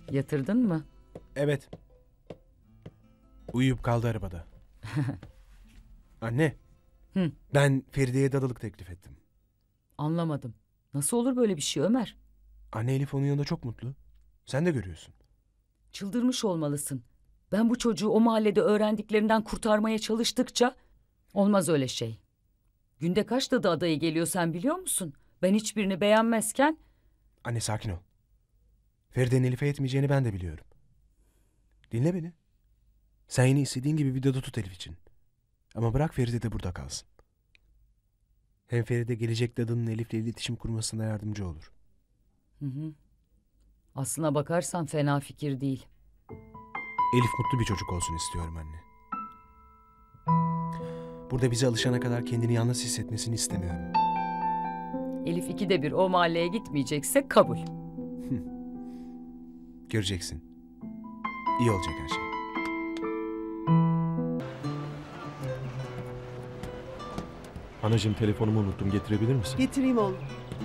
Yatırdın mı? Evet. Uyuyup kaldı arabada. Anne. Hı. Ben Feride'ye dadılık teklif ettim. Anlamadım. Nasıl olur böyle bir şey Ömer? Anne Elif onun yanında çok mutlu. Sen de görüyorsun. Çıldırmış olmalısın. Ben bu çocuğu o mahallede öğrendiklerinden kurtarmaya çalıştıkça olmaz öyle şey. Günde kaç dadı adayı geliyor sen biliyor musun? Ben hiçbirini beğenmezken Anne sakin ol. Feride'nin Elif'e yetmeyeceğini ben de biliyorum. Dinle beni. Sen yine istediğin gibi bir dadı tut Elif için. Ama bırak Feride de burada kalsın. Hem Feride gelecek dadının Elif'le iletişim kurmasına yardımcı olur. Hı. Aslına bakarsan fena fikir değil. Elif mutlu bir çocuk olsun istiyorum anne. Burada bize alışana kadar kendini yalnız hissetmesini istemiyorum. Elif ikide bir o mahalleye gitmeyecekse kabul. Göreceksin. İyi olacak her şey. Anacığım telefonumu unuttum. Getirebilir misin? Getireyim oğlum.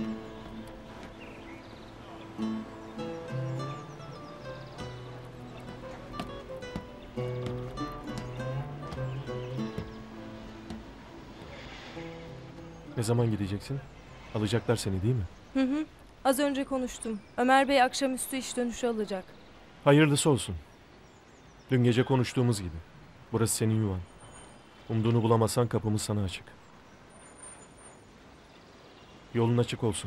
Ne zaman gideceksin? Alacaklar seni değil mi? Hı. Az önce konuştum. Ömer Bey akşamüstü iş dönüşü alacak. Hayırlısı olsun. Dün gece konuştuğumuz gibi. Burası senin yuvan. Umduğunu bulamazsan kapımız sana açık. Yolun açık olsun.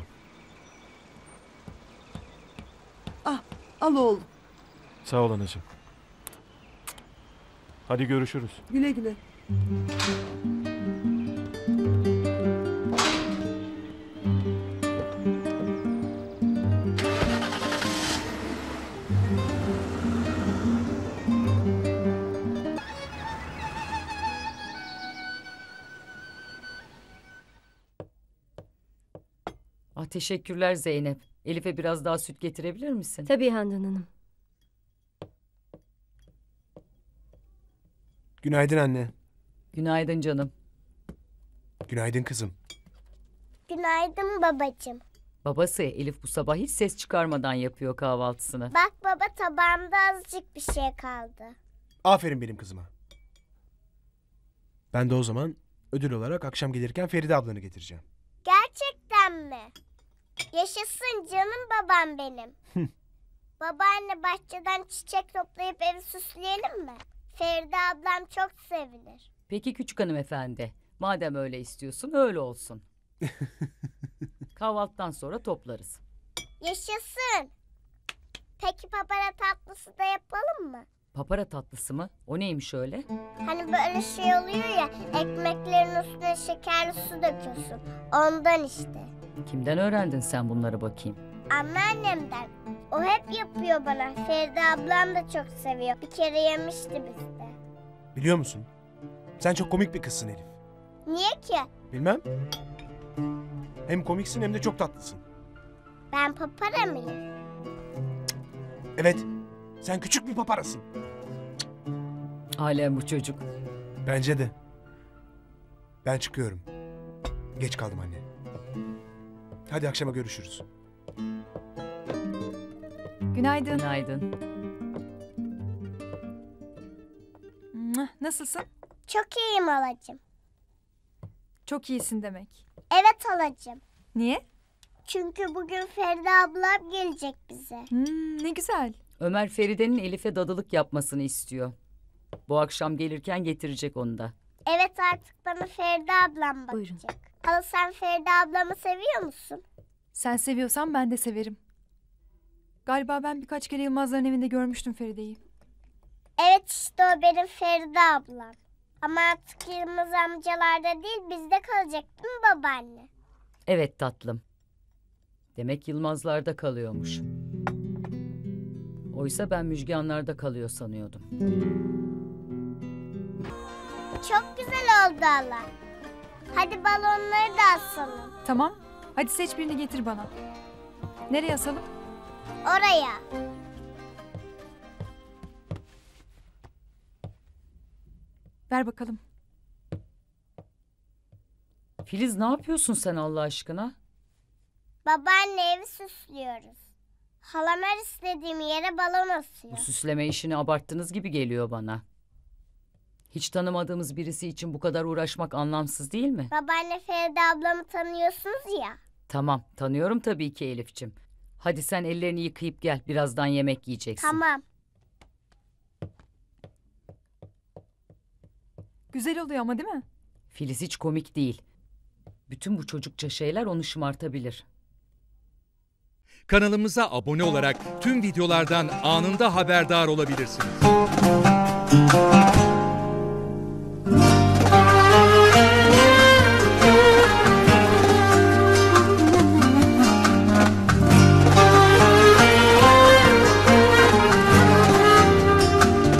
Al oğlum. Sağ ol anacığım. Hadi görüşürüz. Güle güle. Teşekkürler Zeynep. Elif'e biraz daha süt getirebilir misin? Tabii Handan Hanım. Günaydın anne. Günaydın canım. Günaydın kızım. Günaydın babacığım. Babası Elif bu sabah hiç ses çıkarmadan yapıyor kahvaltısını. Bak baba tabağımda azıcık bir şey kaldı. Aferin benim kızıma. Ben de o zaman ödül olarak akşam gelirken Feride ablanı getireceğim. Gerçekten mi? Yaşasın canım babam benim. Babaanne bahçeden çiçek toplayıp evi süsleyelim mi? Feride ablam çok sevinir. Peki küçük hanımefendi. Madem öyle istiyorsun öyle olsun. Kahvaltıdan sonra toplarız. Yaşasın. Peki papara tatlısı da yapalım mı? Papara tatlısı mı? O neymiş öyle? Hani böyle şey oluyor ya, ekmeklerin üstüne şekerli su döküyorsun. Ondan işte. Kimden öğrendin sen bunları bakayım? Anneannemden. O hep yapıyor bana. Feride ablam da çok seviyor. Bir kere yemişti bizde. Biliyor musun? Sen çok komik bir kızsın Elif. Niye ki? Bilmem. Hem komiksin hem de çok tatlısın. Ben papara mıyım? Evet. Sen küçük bir paparasın. Alem bu çocuk. Bence de. Ben çıkıyorum. Geç kaldım anne. Hadi akşama görüşürüz. Günaydın. Günaydın. Nasılsın? Çok iyiyim halacığım. Çok iyisin demek. Evet halacığım. Niye? Çünkü bugün Feride ablam gelecek bize. Ne güzel. Ömer Feride'nin Elif'e dadılık yapmasını istiyor. Bu akşam gelirken getirecek onu da. Evet artık bana Feride ablam bakacak. Buyurun. Hala sen Feride ablamı seviyor musun? Sen seviyorsan ben de severim. Galiba ben birkaç kere Yılmazların evinde görmüştüm Feride'yi. Evet işte o benim Feride ablam. Ama artık Yılmaz amcalarda değil bizde kalacak değil mi babaanne? Evet tatlım. Demek Yılmazlar'da kalıyormuş. Oysa ben Müjganlar'da kalıyor sanıyordum. Çok güzel oldu hala. Hadi balonları da asalım. Tamam. Hadi seç birini getir bana. Nereye asalım? Oraya. Ver bakalım. Filiz ne yapıyorsun sen Allah aşkına? Babaanne evi süslüyoruz. Halam her istediğim yere balon Bu asıyor. süsleme işini abarttığınız gibi geliyor bana. Hiç tanımadığımız birisi için bu kadar uğraşmak anlamsız değil mi? Babaanne Feride ablamı tanıyorsunuz ya. Tamam, tanıyorum tabii ki Elif'ciğim. Hadi sen ellerini yıkayıp gel. Birazdan yemek yiyeceksin. Tamam. Güzel oluyor ama değil mi? Filiz hiç komik değil. Bütün bu çocukça şeyler onu şımartabilir. Kanalımıza abone olarak tüm videolardan anında haberdar olabilirsiniz.